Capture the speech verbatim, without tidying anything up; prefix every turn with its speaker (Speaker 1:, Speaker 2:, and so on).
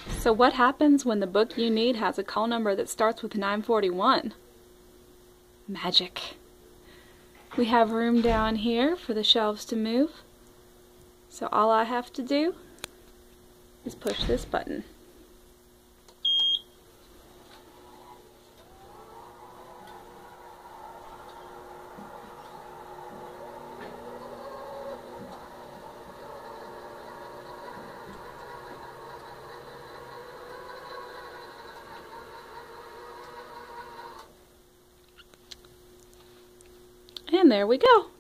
Speaker 1: So what happens when the book you need has a call number that starts with nine forty-one? Magic. We have room down here for the shelves to move. So all I have to do is push this button. And there we go.